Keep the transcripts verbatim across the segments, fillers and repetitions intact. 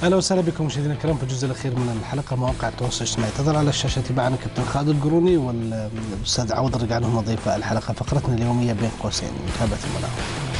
اهلا وسهلا بكم مشاهدينا الكرام في الجزء الاخير من الحلقه. مواقع التواصل الاجتماعي تظهر على الشاشه معنا كابتن خالد القروني والاستاذ عوض الرقعان هم ضيف الحلقه. فقرتنا اليوميه بين قوسين متابعه الملاعب.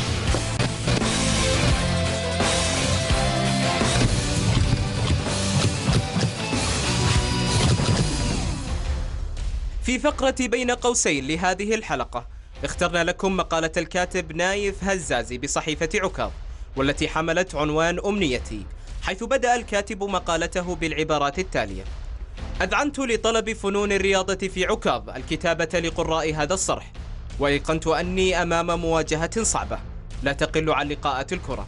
في فقرة بين قوسين لهذه الحلقة اخترنا لكم مقالة الكاتب نايف هزازي بصحيفة عكاظ، والتي حملت عنوان أمنيتي، حيث بدأ الكاتب مقالته بالعبارات التالية: أذعنت لطلب فنون الرياضة في عكاظ الكتابة لقراء هذا الصرح، وأيقنت أني أمام مواجهة صعبة لا تقل عن لقاءات الكرة،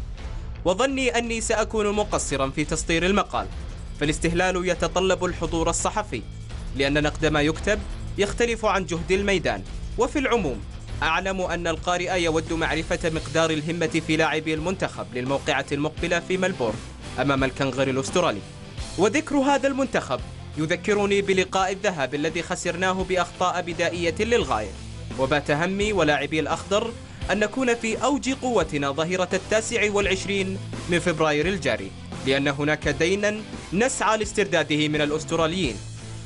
وظني أني سأكون مقصرا في تسطير المقال، فالاستهلال يتطلب الحضور الصحفي، لأن نقد ما يكتب يختلف عن جهد الميدان. وفي العموم أعلم أن القارئ يود معرفة مقدار الهمة في لاعبي المنتخب للموقعة المقبلة في ملبورن أمام الكنغر الأسترالي، وذكر هذا المنتخب يذكرني بلقاء الذهاب الذي خسرناه بأخطاء بدائية للغاية، وبات همي ولاعبي الأخضر أن نكون في أوج قوتنا ظهيرة التاسع والعشرين من فبراير الجاري، لأن هناك دينا نسعى لاسترداده من الأستراليين.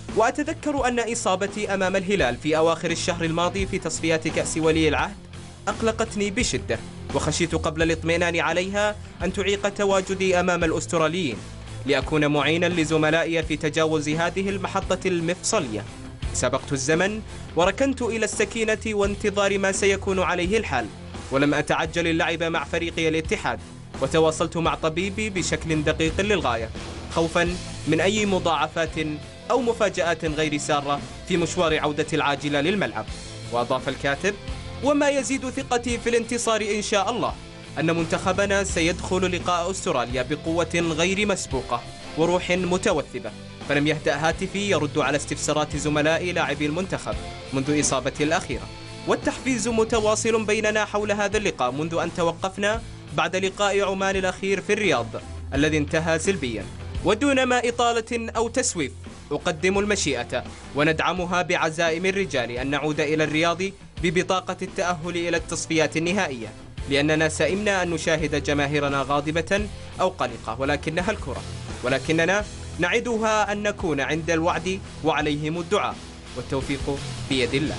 وأتذكر أن إصابتي أمام الهلال في أواخر الشهر الماضي في تصفيات كأس ولي العهد أقلقتني بشدة، وخشيت قبل الاطمئنان عليها أن تعيق تواجدي أمام الأستراليين، لأكون معينا لزملائي في تجاوز هذه المحطة المفصلية. سبقت الزمن وركنت إلى السكينة وانتظار ما سيكون عليه الحال، ولم أتعجل اللعب مع فريقي الاتحاد، وتواصلت مع طبيبي بشكل دقيق للغاية، خوفا من أي مضاعفات أو مفاجآت غير سارة في مشوار عودة العاجلة للملعب. وأضاف الكاتب: وما يزيد ثقتي في الانتصار إن شاء الله أن منتخبنا سيدخل لقاء أستراليا بقوة غير مسبوقة وروح متوثبة. فلم يهدأ هاتفي يرد على استفسارات زملائي لاعبي المنتخب منذ إصابتي الأخيرة، والتحفيز متواصل بيننا حول هذا اللقاء منذ أن توقفنا بعد لقاء عمان الأخير في الرياض الذي انتهى سلبيا. ودون ما إطالة أو تسويف أقدم المشيئة وندعمها بعزائم الرجال أن نعود إلى الرياض ببطاقة التأهل إلى التصفيات النهائية، لأننا سئمنا أن نشاهد جماهيرنا غاضبة أو قلقة، ولكنها الكرة، ولكننا نعدها أن نكون عند الوعد وعليهم الدعاء، والتوفيق بيد الله.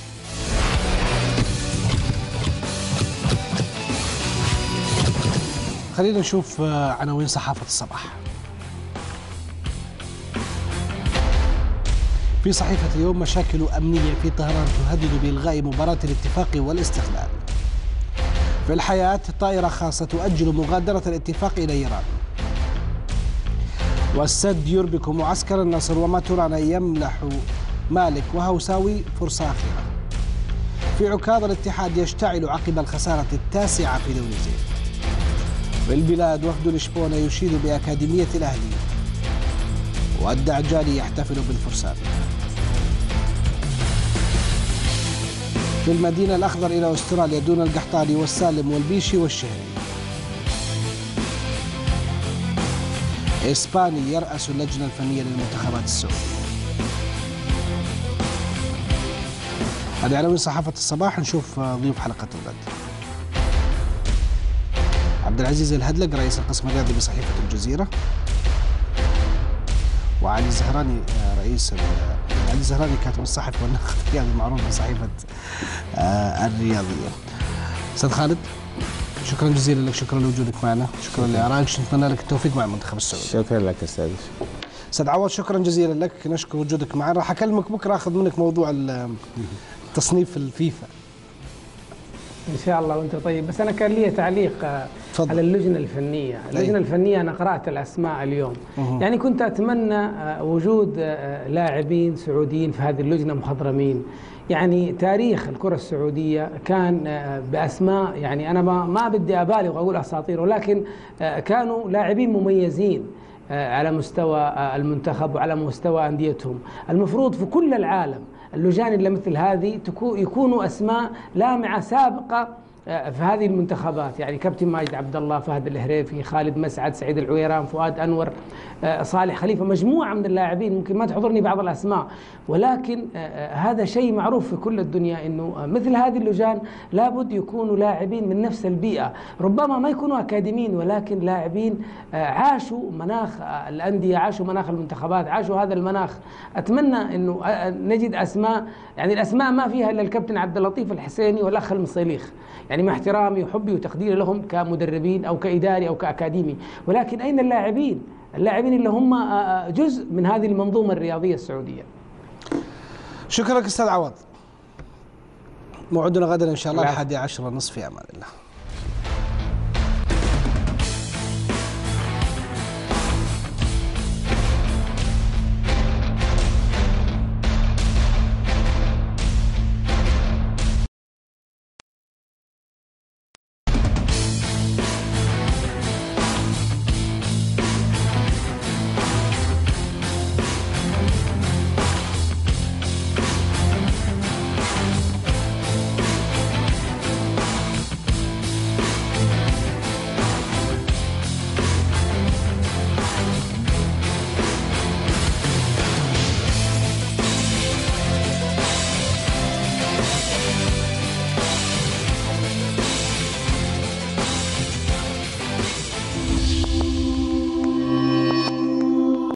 خلينا نشوف عناوين صحافة الصباح. في صحيفة اليوم: مشاكل أمنية في طهران تهدد بإلغاء مباراة الاتفاق والاستقلال. في الحياة: طائرة خاصة تؤجل مغادرة الاتفاق إلى إيران. والسد يربك معسكر النصر وماتورانا يملح مالك وهوساوي فرصة أخيرة. في عكاظ: الاتحاد يشتعل عقب الخسارة التاسعة في دوري زين. في البلاد: وفد لشبونة يشيد بأكاديمية الأهلي. والدعجالي يحتفل بالفرسان. في المدينة: الأخضر إلى أستراليا دون القحطاني والسالم والبيشي والشهري. إسباني يرأس اللجنة الفنية للمنتخبات السعودية. هذه عناوين صحافة الصباح. نشوف ضيوف حلقة الغد. عبد العزيز الهدلق رئيس القسم الرياضي بصحيفة الجزيرة، وعلي زهراني رئيس علي زهراني كاتب الصحفي والناقد الرياضي المعروف بصحيفة الرياضية. أستاذ خالد، شكرا جزيلا لك، شكرا لوجودك معنا، شكرا لآرائك، نتمنى لك التوفيق مع المنتخب السعودي. شكرا لك أستاذ. أستاذ عوض، شكرا جزيلا لك، نشكر وجودك معنا. راح أكلمك بكرة أخذ منك موضوع تصنيف الفيفا ان شاء الله وانت طيب. بس انا كان لي تعليق فضل. على اللجنه الفنيه، اللجنه الفنيه انا قرات الاسماء اليوم. أه. يعني كنت اتمنى وجود لاعبين سعوديين في هذه اللجنه مخضرمين. يعني تاريخ الكره السعوديه كان باسماء، يعني انا ما ما بدي ابالغ واقول اساطير، ولكن كانوا لاعبين مميزين على مستوى المنتخب وعلى مستوى انديتهم. المفروض في كل العالم اللجان اللي مثل هذه يكونوا أسماء لامعة سابقة في هذه المنتخبات، يعني كابتن ماجد عبد الله، فهد الهريفي، خالد مسعد، سعيد العويران، فؤاد أنور، صالح خليفة، مجموعة من اللاعبين ممكن ما تحضرني بعض الأسماء، ولكن هذا شيء معروف في كل الدنيا أنه مثل هذه اللجان لابد يكونوا لاعبين من نفس البيئة، ربما ما يكونوا أكاديميين ولكن لاعبين عاشوا مناخ الأندية، عاشوا مناخ المنتخبات، عاشوا هذا المناخ. أتمنى أنه نجد أسماء، يعني الأسماء ما فيها إلا الكابتن عبد اللطيف الحسيني والأخ المصيليخ، يعني مع احترامي وحبي وتقديري لهم كمدربين أو كإداري أو كأكاديمي، ولكن أين اللاعبين؟ اللاعبين اللي هم جزء من هذه المنظومة الرياضية السعودية. شكرا لك أستاذ عوض. موعدنا غدا إن شاء الله الحادي عشر ونصف، في أمان الله.